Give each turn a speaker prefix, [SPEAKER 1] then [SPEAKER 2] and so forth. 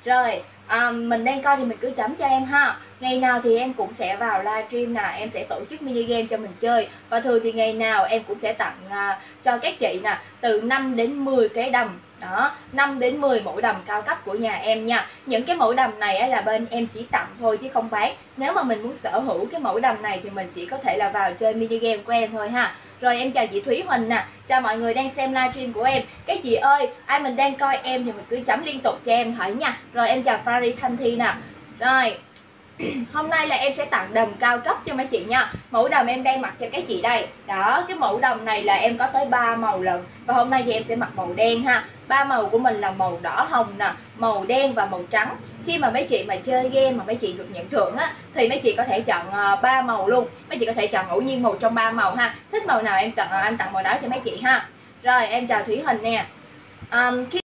[SPEAKER 1] Rồi, mình đang coi thì mình cứ chấm cho em ha. Ngày nào thì em cũng sẽ vào livestream nè, em sẽ tổ chức mini game cho mình chơi. Và thường thì ngày nào em cũng sẽ tặng cho các chị nè, từ 5 đến 10 cái đầm. Đó, 5 đến 10 mẫu đầm cao cấp của nhà em nha. Những cái mẫu đầm này là bên em chỉ tặng thôi chứ không bán. Nếu mà mình muốn sở hữu cái mẫu đầm này thì mình chỉ có thể là vào chơi mini game của em thôi ha. Rồi em chào chị Thúy Huỳnh nè, chào mọi người đang xem livestream của em. Các chị ơi, ai mình đang coi em thì mình cứ chấm liên tục cho em thấy nha. Rồi em chào Fari Thanh Thi nè. Rồi hôm nay là em sẽ tặng đầm cao cấp cho mấy chị nha. Mẫu đầm em đang mặc cho các chị đây. Đó, cái mẫu đầm này là em có tới 3 màu lận. Và hôm nay thì em sẽ mặc màu đen ha. 3 màu của mình là màu đỏ hồng nè, màu đen và màu trắng. Khi mà mấy chị mà chơi game mà mấy chị được nhận thưởng á thì mấy chị có thể chọn 3 màu luôn. Mấy chị có thể chọn ngẫu nhiên một trong 3 màu ha. Thích màu nào em tặng anh tặng màu đó cho mấy chị ha. Rồi em chào Thủy Hình nè.